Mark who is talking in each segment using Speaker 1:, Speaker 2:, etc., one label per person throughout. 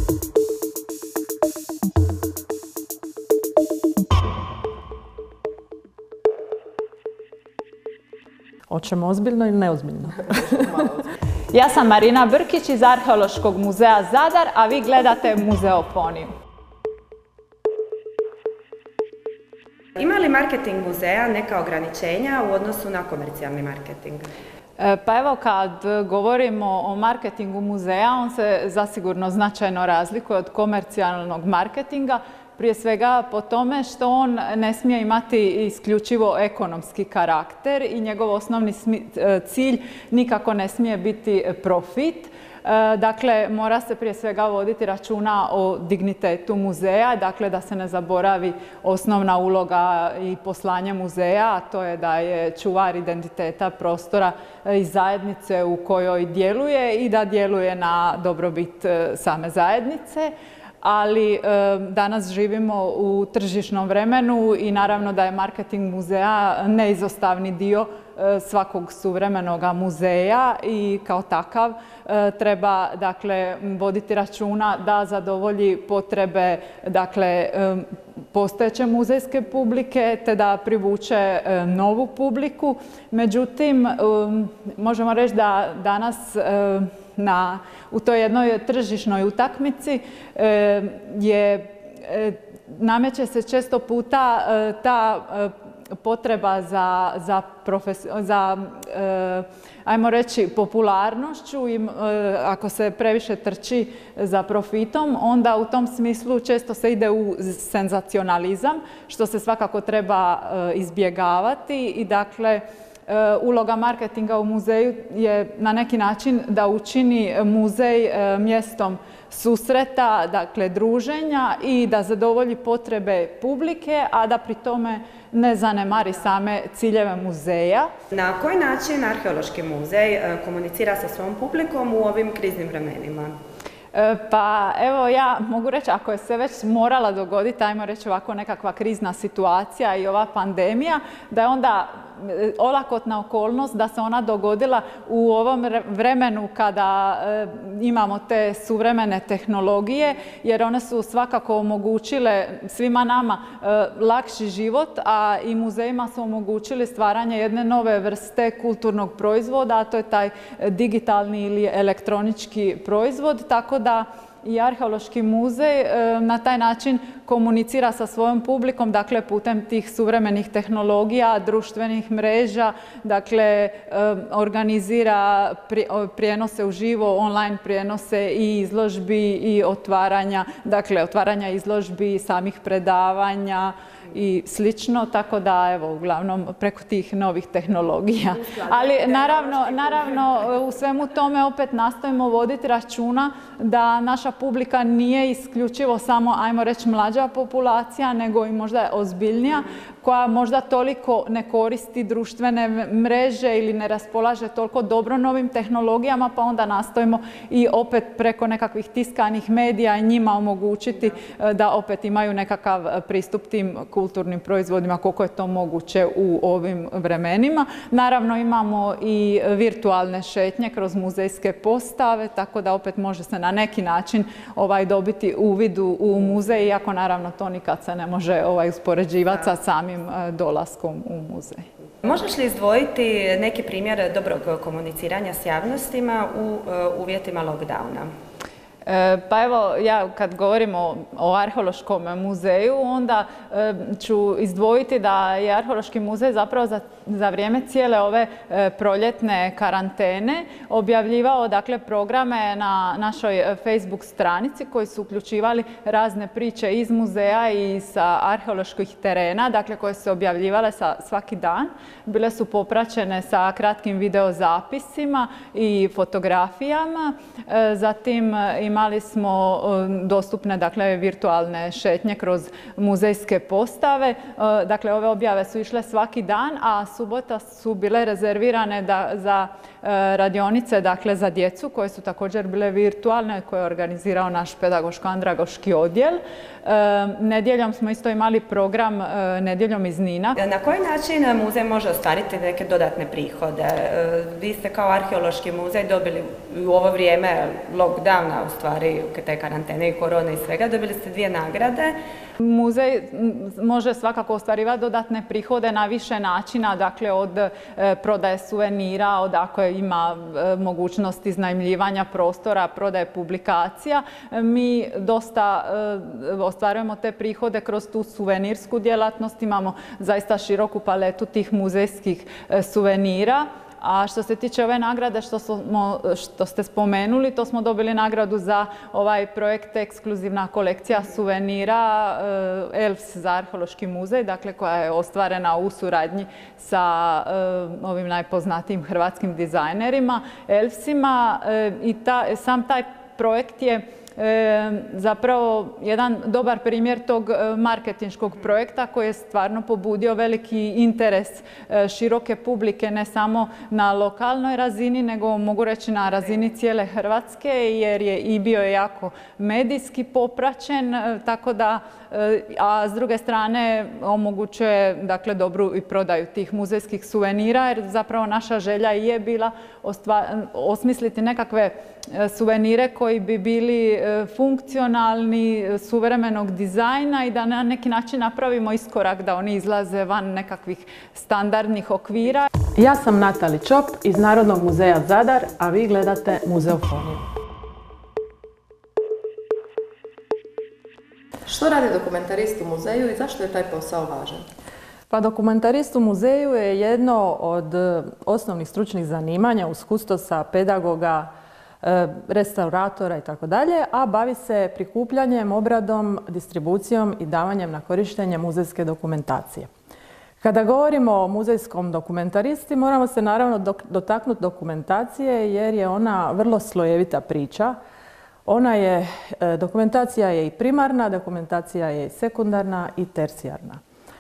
Speaker 1: Hoćemo ozbiljno ili neozbiljno?
Speaker 2: Ja sam Marina Brkić iz Arheološkog muzeja Zadar, a vi gledate Muzeofoniju.
Speaker 3: Ima li marketing muzeja neka ograničenja u odnosu na komercijalni marketing?
Speaker 2: Pa evo, kad govorimo o marketingu muzeja, on se zasigurno značajno razlikuje od komercijalnog marketinga. Prije svega po tome što on ne smije imati isključivo ekonomski karakter i njegov osnovni cilj nikako ne smije biti profit. Dakle, mora se prije svega voditi računa o dignitetu muzeja, dakle da se ne zaboravi osnovna uloga i poslanje muzeja, a to je da je čuvar identiteta prostora i zajednice u kojoj djeluje i da djeluje na dobrobit same zajednice. Ali danas živimo u tržišnom vremenu i naravno da je marketing muzeja neizostavni dio svakog suvremenog muzeja i kao takav treba, dakle, voditi računa da zadovolji potrebe, dakle, postojeće muzejske publike te da privuče novu publiku. Međutim, možemo reći da danas u toj jednoj tržišnoj utakmici nameće se često puta ta potreba za ajmo reći, popularnošću i ako se previše trči za profitom, onda u tom smislu često se ide u senzacionalizam, što se svakako treba izbjegavati i dakle uloga marketinga u muzeju je na neki način da učini muzej mjestom susreta, dakle druženja i da zadovolji potrebe publike, a da pri tome ne zanemari same ciljeve muzeja.
Speaker 3: Na koji način Arheološki muzej komunicira sa svom publikom u ovim kriznim vremenima?
Speaker 2: Pa evo, ja mogu reći, ako je se već morala dogoditi, ajmo reći ovako nekakva krizna situacija i ova pandemija, da je onda olakotna okolnost da se ona dogodila u ovom vremenu kada imamo te suvremene tehnologije, jer one su svakako omogućile svima nama lakši život, a i muzejima su omogućili stvaranje jedne nove vrste kulturnog proizvoda, a to je taj digitalni ili elektronički proizvod, tako da i Arheološki muzej na taj način komunicira sa svojom publikom, dakle putem tih suvremenih tehnologija, društvenih mreža, dakle organizira prijenose uživo, online prijenose i izložbi i otvaranja izložbi, samih predavanja i slično, tako da evo, uglavnom preko tih novih tehnologija. Ali naravno u svemu tome opet nastojimo voditi računa da naša publika nije isključivo samo, ajmo reći, mlađa populacija, nego i možda ozbiljnija, koja možda toliko ne koristi društvene mreže ili ne raspolaže toliko dobro novim tehnologijama, pa onda nastojimo i opet preko nekakvih tiskanih medija njima omogućiti da opet imaju nekakav pristup tim kulturnim proizvodima koliko je to moguće u ovim vremenima. Naravno imamo i virtualne šetnje kroz muzejske postave, tako da opet može se na neki način dobiti uvid u muzej, iako naravno to nikad se ne može uspoređivati sa samim dolaskom u muzej.
Speaker 3: Možeš li izdvojiti neki primjer dobrog komuniciranja s javnostima u uvjetima lockdowna?
Speaker 2: Pa evo, ja kad govorimo o Arheološkom muzeju, onda ću izdvojiti da je Arheološki muzej zapravo za vrijeme cijele ove proljetne karantene objavljivao, dakle, programe na našoj Facebook stranici koji su uključivali razne priče iz muzeja i sa arheoloških terena, dakle, koje su se objavljivale svaki dan. Bile su popraćene sa kratkim videozapisima i fotografijama. Zatim imali smo dostupne, dakle, virtualne šetnje kroz muzejske postave. Dakle, ove objave su išle svaki dan, a subota su bile rezervirane za radionice, dakle, za djecu, koje su također bile virtualne, koje je organizirao naš pedagoško-andragoški odjel. Nedjeljom smo isto imali program Nedjeljom iz Nina.
Speaker 3: Na koji način muzej može ostvariti neke dodatne prihode? Vi ste kao Arheološki muzej dobili u ovo vrijeme lockdowna, u stvari, stvari te karantene i korone i svega. Dobili ste 2 nagrade.
Speaker 2: Muzej može svakako ostvarivati dodatne prihode na više načina, dakle od prodaje suvenira, od ako ima mogućnost iznajmljivanja prostora, prodaje publikacija. Mi dosta ostvarujemo te prihode kroz tu suvenirsku djelatnost, imamo zaista široku paletu tih muzejskih suvenira. A što se tiče ove nagrade što ste spomenuli, to smo dobili nagradu za ovaj projekt Ekskluzivna kolekcija suvenira ELFS za arheološki muzej, dakle koja je ostvarena u suradnji sa ovim najpoznatijim hrvatskim dizajnerima, ELFS-ima. I sam taj projekt je zapravo jedan dobar primjer tog marketinškog projekta koji je stvarno pobudio veliki interes široke publike, ne samo na lokalnoj razini, nego mogu reći na razini cijele Hrvatske, jer je i bio jako medijski popraćen, tako da, a s druge strane omogućuje dakle dobru i prodaju tih muzejskih suvenira, jer zapravo naša želja je bila osmisliti nekakve suvenire koji bi bili funkcionalni, suvremenog dizajna i da na neki način napravimo iskorak da oni izlaze van nekakvih standardnih okvira.
Speaker 1: Ja sam Natali Čop iz Narodnog muzeja Zadar, a vi gledate Muzeofoniju.
Speaker 4: Što radi dokumentarist u muzeju i zašto je taj posao važan?
Speaker 1: Pa dokumentarist u muzeju je jedno od osnovnih stručnih zanimanja uz kustosa, pedagoga, restauratora i tako dalje, a bavi se prikupljanjem, obradom, distribucijom i davanjem na korištenje muzejske dokumentacije. Kada govorimo o muzejskom dokumentaristi, moramo se naravno dotaknuti dokumentacije jer je ona vrlo slojevita priča. Dokumentacija je i primarna, dokumentacija je i sekundarna i tercijarna.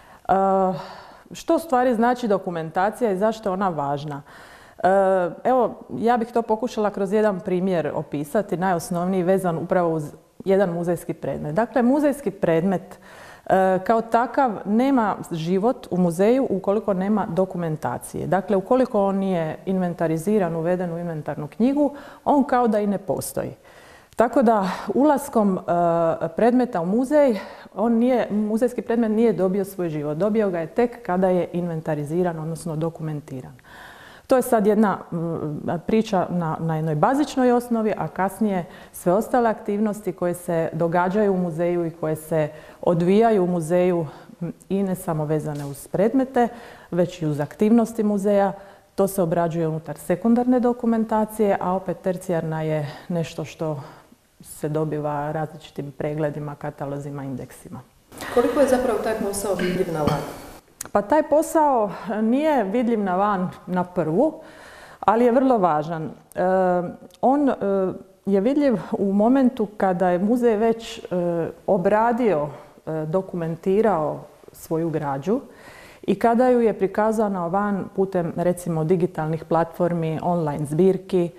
Speaker 1: Što u stvari znači dokumentacija i zašto je ona važna? Evo, ja bih to pokušala kroz jedan primjer opisati, najosnovniji vezan upravo uz jedan muzejski predmet. Dakle, muzejski predmet kao takav nema život u muzeju ukoliko nema dokumentacije. Dakle, ukoliko on nije inventariziran, uveden u inventarnu knjigu, on kao da i ne postoji. Tako da ulaskom predmeta u muzej, muzejski predmet nije dobio svoj život. Dobio ga je tek kada je inventariziran, odnosno dokumentiran. To je sad jedna priča na jednoj bazičnoj osnovi, a kasnije sve ostale aktivnosti koje se događaju u muzeju i koje se odvijaju u muzeju i ne samo vezane uz predmete, već i uz aktivnosti muzeja. To se obrađuje unutar sekundarne dokumentacije, a opet tercijarna je nešto što se dobiva različitim pregledima, katalozima, indeksima.
Speaker 4: Koliko je zapravo taj posao vidljiv na van?
Speaker 1: Pa taj posao nije vidljiv na van na prvu, ali je vrlo važan. On je vidljiv u momentu kada je muzej već obradio, dokumentirao svoju građu i kada ju je prikazano van putem recimo digitalnih platformi, online zbirki.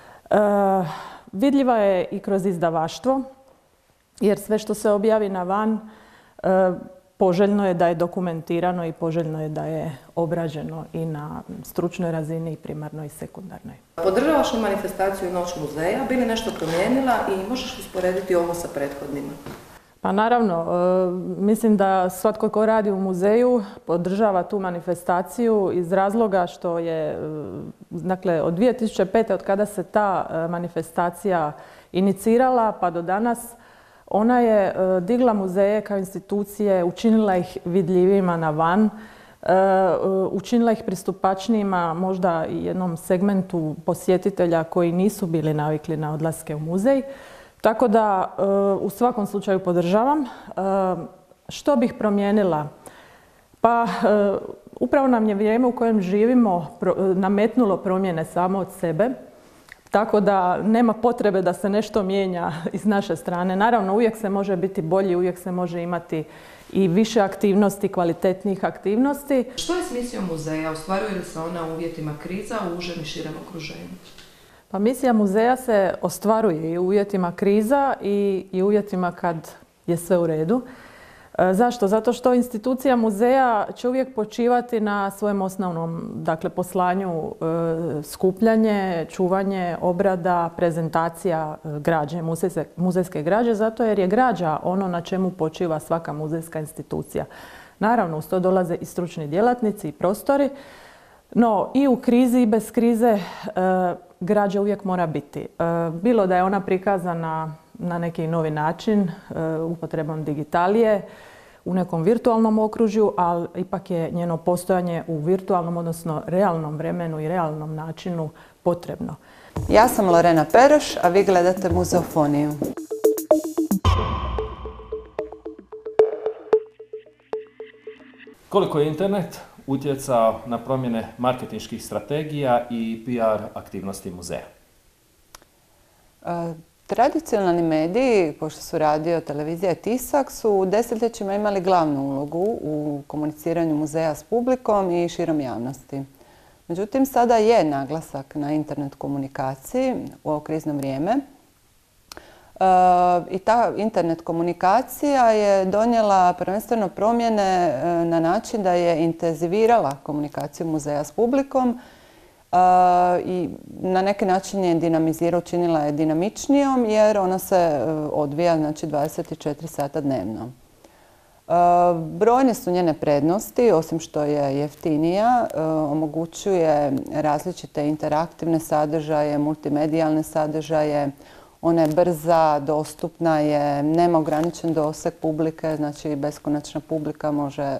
Speaker 1: Vidljiva je i kroz izdavaštvo, jer sve što se objavi na van poželjno je da je dokumentirano i poželjno je da je obrađeno i na stručnoj razini i primarnoj i sekundarnoj.
Speaker 4: Podržavaš li manifestaciju Noć muzeja? Bi li nešto promijenila i možeš usporediti ovo sa prethodnima?
Speaker 1: Pa naravno, mislim da svatko ko radi u muzeju podržava tu manifestaciju iz razloga što je, dakle, od 2005. od kada se ta manifestacija inicirala pa do danas, ona je digla muzeje kao institucije, učinila ih vidljivima na van, učinila ih pristupačnijima možda i jednom segmentu posjetitelja koji nisu bili navikli na odlaske u muzej. Tako da u svakom slučaju podržavam. Što bih promijenila? Pa upravo nam je vrijeme u kojem živimo nametnulo promjene samo od sebe. Tako da nema potrebe da se nešto mijenja iz naše strane. Naravno, uvijek se može biti bolji, uvijek se može imati i više aktivnosti, kvalitetnijih aktivnosti.
Speaker 4: Što je s misijom muzeja? Ostvaruje li se ona u uvjetima kriza, u užem i širem okruženju?
Speaker 1: Pa misija muzeja se ostvaruje i u uvjetima kriza i u uvjetima kad je sve u redu. Zašto? Zato što institucija muzeja će uvijek počivati na svojem osnovnom, dakle, poslanju skupljanje, čuvanje, obrada, prezentacija građe, muzejske građe, zato jer je građa ono na čemu počiva svaka muzejska institucija. Naravno, uz to dolaze i stručni djelatnici i prostori, no i u krizi i bez krize građa uvijek mora biti. Bilo da je ona prikazana na neki novi način, upotrebom digitalije, u nekom virtualnom okružju, ali ipak je njeno postojanje u virtualnom, odnosno realnom vremenu i realnom načinu potrebno.
Speaker 5: Ja sam Lorena Pereš, a vi gledate Muzeofoniju.
Speaker 6: Koliko je internet utjecao na promjene marketinških strategija i PR aktivnosti muzeja?
Speaker 5: Tradicionalni mediji, pošto su radio, televizija i tisak, su desetljećima imali glavnu ulogu u komuniciranju muzeja s publikom i širom javnosti. Međutim, sada je naglasak na internet komunikaciji u ovo krizno vrijeme. I ta internet komunikacija je donijela prvenstveno promjene na način da je intenzivirala komunikaciju muzeja s publikom i na neki način je dinamizirala, učinila je dinamičnijom jer ona se odvija, znači, 24 sata dnevno. Brojne su njene prednosti, osim što je jeftinija, omogućuje različite interaktivne sadržaje, multimedijalne sadržaje, ona je brza, dostupna je, nema ograničen doseg publike, znači beskonačna publika može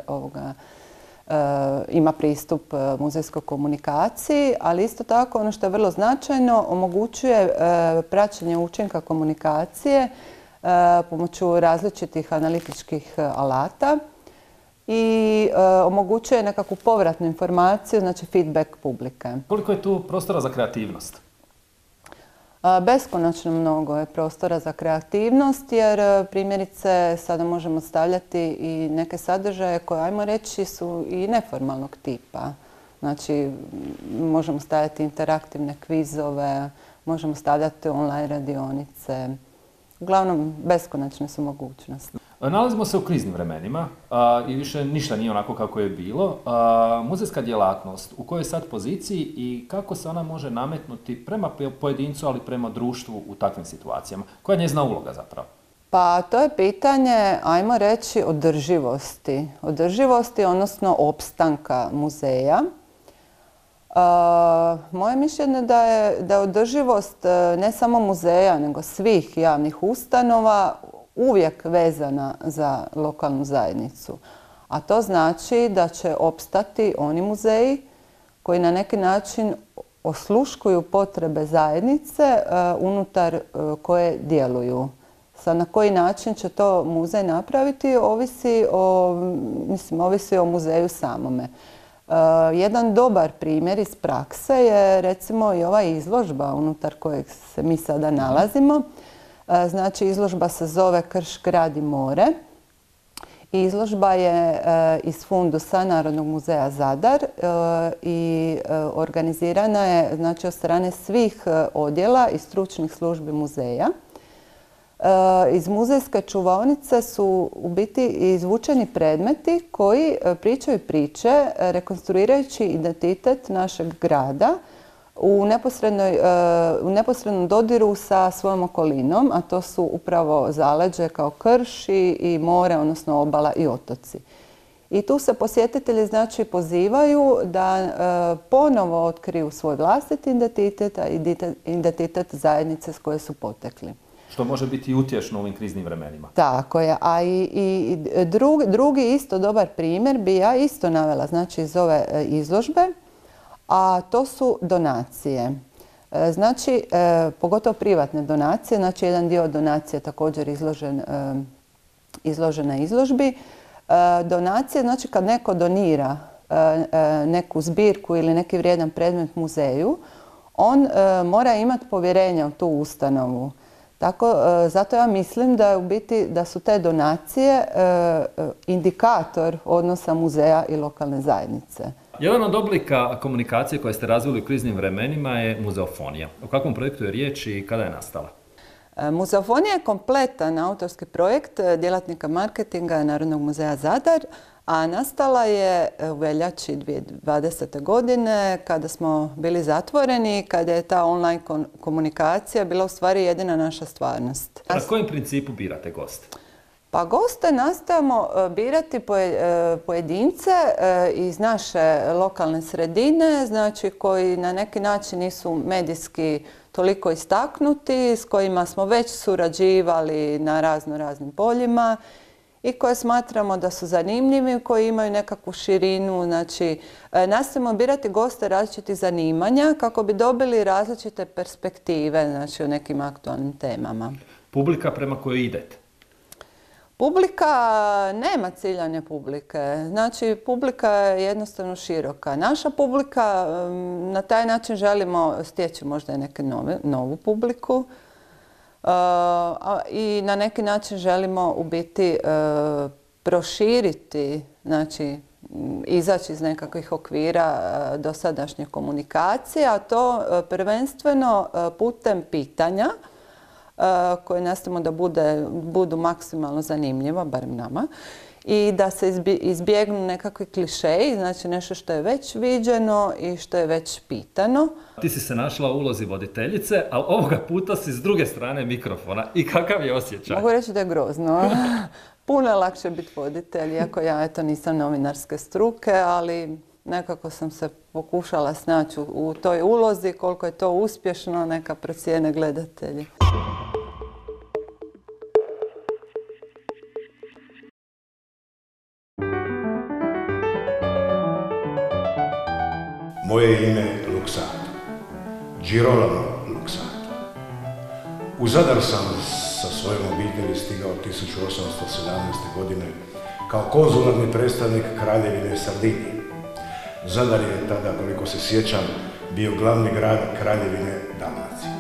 Speaker 5: ima pristup muzejskoj komunikaciji, ali isto tako ono što je vrlo značajno, omogućuje praćenje učinka komunikacije pomoću različitih analitičkih alata i omogućuje nekakvu povratnu informaciju, znači feedback publike.
Speaker 6: Koliko je tu prostora za kreativnost?
Speaker 5: Beskonačno mnogo je prostora za kreativnost jer primjerice sada možemo stavljati i neke sadržaje koje, ajmo reći, su i neformalnog tipa. Znači, možemo stavljati interaktivne kvizove, možemo stavljati online radionice. Uglavnom, beskonačne su mogućnosti.
Speaker 6: Nalazimo se u kriznim vremenima i više ništa nije onako kako je bilo. Muzejska djelatnost, u kojoj je sad poziciji i kako se ona može nametnuti prema pojedincu, ali prema društvu u takvim situacijama? Koja je njezina uloga zapravo?
Speaker 5: Pa to je pitanje, ajmo reći, održivosti. Održivosti, odnosno opstanka muzeja. Moje mišljenje da je održivost ne samo muzeja, nego svih javnih ustanova uvijek vezana za lokalnu zajednicu. A to znači da će opstati oni muzeji koji na neki način osluškuju potrebe zajednice unutar koje djeluju. Sad, na koji način će to muzej napraviti ovisi o muzeju samome. Jedan dobar primjer iz prakse je recimo i ova izložba unutar kojeg se mi sada nalazimo. Znači, izložba se zove Krš, grad i more. Izložba je iz fundusa Narodnog muzeja Zadar i organizirana je, znači, od strane svih odjela i stručnih službi muzeja. Iz muzejske čuvaonice su u biti izvučeni predmeti koji pričaju priče rekonstruirajući identitet našeg grada u neposrednom dodiru sa svojom okolinom, a to su upravo zaleđe kao krš i more, odnosno obala i otoci. I tu se posjetitelji, znači, pozivaju da ponovo otkriju svoj vlastiti identitet, a identitet zajednice s koje su potekli.
Speaker 6: Što može biti utješno u ovim kriznim vremenima.
Speaker 5: Tako je. A i drugi isto dobar primjer bi ja isto navela, znači, iz ove izložbe, a to su donacije. Znači, pogotovo privatne donacije, znači jedan dio donacije je također izložen na izložbi. Donacije, znači, kad neko donira neku zbirku ili neki vrijedan predmet muzeju, on mora imati povjerenja u tu ustanovu. Zato ja mislim da su te donacije indikator odnosa muzeja i lokalne zajednice.
Speaker 6: Jedan od oblika komunikacije koje ste razvili u kriznim vremenima je muzeofonija. O kakvom projektu je riječ i kada je nastala?
Speaker 5: Muzeofonija je kompletan autorski projekt djelatnika marketinga Narodnog muzeja Zadar, a nastala je u veljači 2020. godine kada smo bili zatvoreni, kada je ta online komunikacija bila u stvari jedina naša stvarnost.
Speaker 6: Na kojem principu birate goste?
Speaker 5: Pa goste nastojimo birati pojedince iz naše lokalne sredine, znači koji na neki način nisu medijski toliko istaknuti, s kojima smo već surađivali na raznim poljima i koje smatramo da su zanimljivi, koji imaju nekakvu širinu. Znači, nastojimo birati goste različitih zanimanja kako bi dobili različite perspektive, znači, o nekim aktualnim temama.
Speaker 6: Publika prema kojoj idete?
Speaker 5: Publika nema ciljane publike, znači publika je jednostavno široka. Naša publika, na taj način želimo steći možda i neke novu publiku i na neki način želimo u biti proširiti, znači izaći iz nekakvih okvira dosadašnje komunikacije, a to prvenstveno putem pitanja koje nastavimo da budu maksimalno zanimljiva, barem nama, i da se izbjegnu nekakvi klišeji, znači nešto što je već viđeno i što je već pitano.
Speaker 6: Ti si se našla u ulozi voditeljice, ali ovoga puta si s druge strane mikrofona. I kakav je osjećaj?
Speaker 5: Mogu reći da je grozno. Puno je lakše biti voditelj, iako ja nisam novinarske struke, ali nekako sam se pokušala snaći u toj ulozi, koliko je to uspješno, neka procijene gledatelji.
Speaker 7: Moje ime je Luksardo, Girolamo Luksardo. U Zadar sam sa svojom obitelji stigao 1817. godine kao konzularni predstavnik Kraljevine Sardinije. Zadar je tada, koliko se sjećam, bio glavni grad Kraljevine Dalmacije.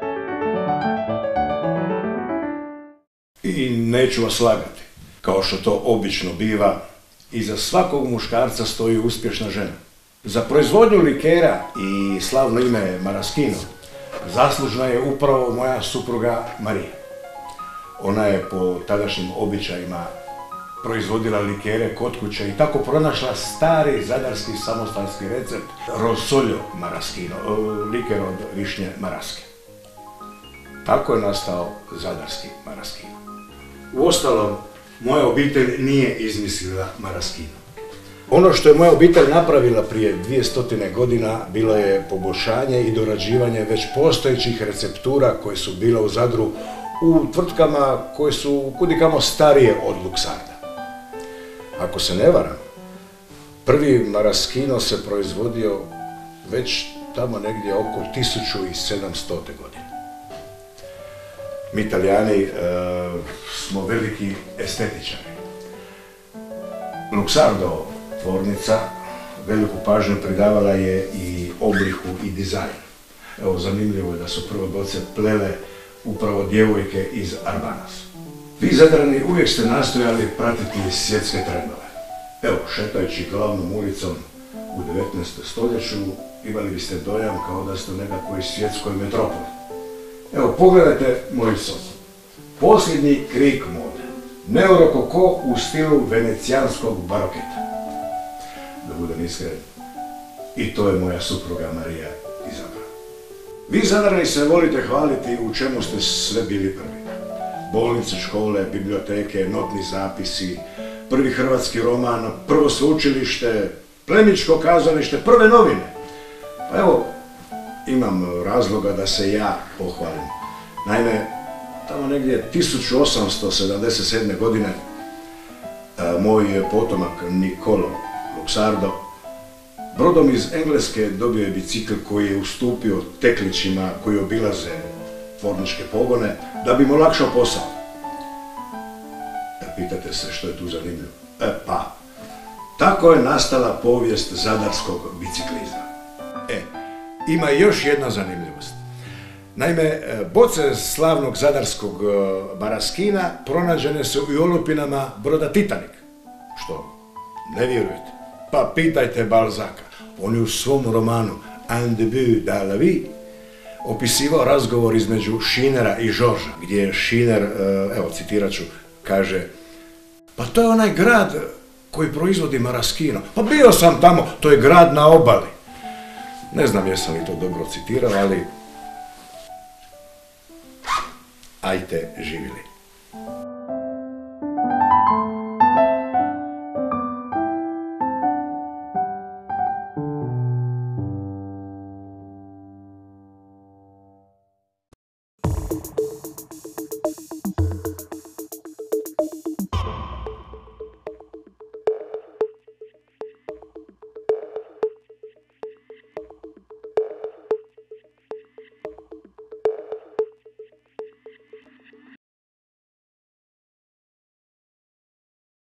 Speaker 7: I neću vas lagati, kao što to obično biva, iza svakog muškarca stoji uspješna žena. Za proizvodnju likera i slavno ime Maraschino zaslužna je upravo moja supruga Marija. Ona je po tadašnjim običajima proizvodila likere kod kuće i tako pronašla stari zadarski samostalski recept Rosolio Maraschino, liker od višnje maraske. Tako je nastao zadarski Maraschino. Uostalom, moja obitelj nije izmislila Maraschino. Ono što je moja obitelj napravila prije 200 godina bilo je poboljšanje i dorađivanje već postojećih receptura koje su bile u Zadru u tvrtkama koje su kudikamo starije od Luksarda. Ako se ne varam, prvi Maraschino se proizvodio već tamo negdje oko 1700. godine. Mi Italijani smo veliki estetičari. Luksardo tvornica veliku pažnju pridavala je i obliku i dizajnu. Evo, zanimljivo je da su prve boce plele upravo djevojke iz Arbanas. Vi Zadrani uvijek ste nastojali pratiti svjetske trendove. Evo, šetajući glavnom ulicom u 19. stoljeću imali biste dojam kao da ste u nekakvoj svjetskoj metropoli. Evo, pogledajte moju sobu. Posljednji krik mode. Neorokoko u stilu venecijanskog baroketa. Da budem iskren, i to je moja supruga Marija izabrala. Vi Zadrani se volite hvaliti u čemu ste sve bili prvi. Bolnice, škole, biblioteke, notni zapisi, prvi hrvatski roman, prvo sveučilište, plemićko kazalište, prve novine. Pa evo, imam razloga da se ja pohvalim. Naime, tamo negdje 1877. godine moj potomak Niccolò Luksardo brodom iz Engleske dobio je bicikl koji je ustupio teklićima koji obilaze tvorničke pogone da bi mu olakšao posao. Pitate se što je tu zanimljivo? Pa, tako je nastala povijest zadarskog biciklizma. Ima još jedna zanimljivost. Naime, boce slavnog zadarskog Maraschina pronađene su i u olupinama broda Titanic. Što? Ne vjerujete? Pa pitajte Balzaca. On je u svom romanu Un début dans la vie opisivao razgovor između Schinera i Žorža, gdje je Schiner, evo citirat ću, kaže: pa to je onaj grad koji proizvodi maraskino. Pa bio sam tamo, to je grad na obali. Ne znam jesam li to dobro citirao, ali ajte živjeli.